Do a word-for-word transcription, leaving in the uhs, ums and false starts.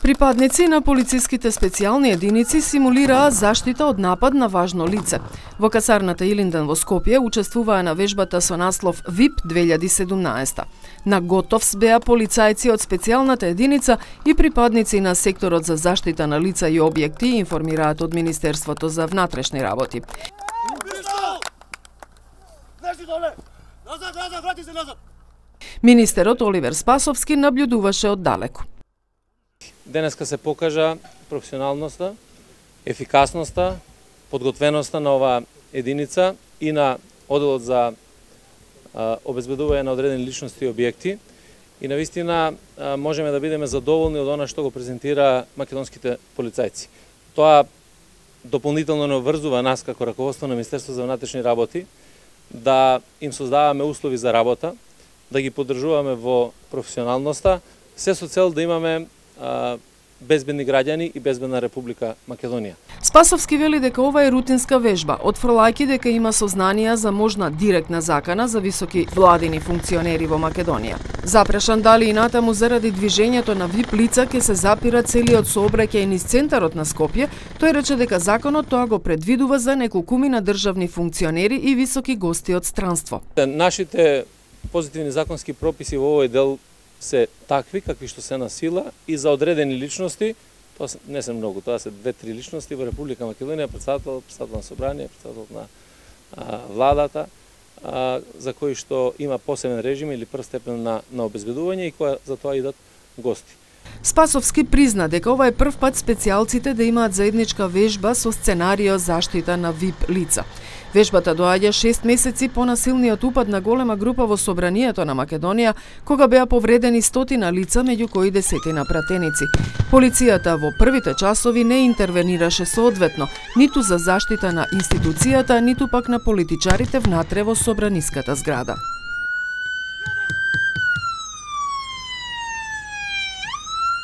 Припадници на полициските специјални единици симулираа заштита од напад на важно лице. Во касарната Илинден во Скопје учествуваа на вежбата со наслов ВИП две илјади и седумнаесета. На готов беа полицајци од специјалната единица и припадници на секторот за заштита на лица и објекти, информираат од Министерството за внатрешни работи. Министерот Оливер Спасовски наблюдуваше оддалеку. Денеска се покажа професионалноста, ефикасноста, подготвеноста на оваа единица и на одделот за а, обезбедување на одредени личности и објекти. И навистина а, можеме да бидеме задоволни од она што го презентира македонските полицајци. Тоа дополнително не обврзува нас како раководство на Министерство за внатрешни работи да им создаваме услови за работа, да ги поддржуваме во професионалноста, се со цел да имаме безбедни граѓани и безбедна Република Македонија. Спасовски вели дека ова е рутинска вежба, отфрлајќи дека има сознанија за можна директна закана за високи владини функционери во Македонија. Запрашан дали и натаму заради движењето на ВИП лица ќе се запира целиот сообраќај низ центарот на Скопје, тој рече дека законот тоа го предвидува за неколкумина државни функционери и високи гости од странство. Нашите позитивни законски прописи во овој дел се такви какви што се на сила и за одредени личности, тоа не се многу, тоа се две-три личности во Република Македонија, председател, председател на собрание, председател на а, владата, а, за кои што има посебен режим или прв степен на, на обезбедување и која за тоа идат гости. Спасовски призна дека ова е прв пат специјалците да имаат заедничка вежба со сценарио заштита на ВИП лица. Вежбата доаѓа шест месеци по насилниот упад на голема група во собранието на Македонија, кога беа повредени стотина лица, меѓу кои десетина пратеници. Полицијата во првите часови не интервенираше соодветно, ниту за заштита на институцијата, ниту пак на политичарите внатре во собраниската зграда.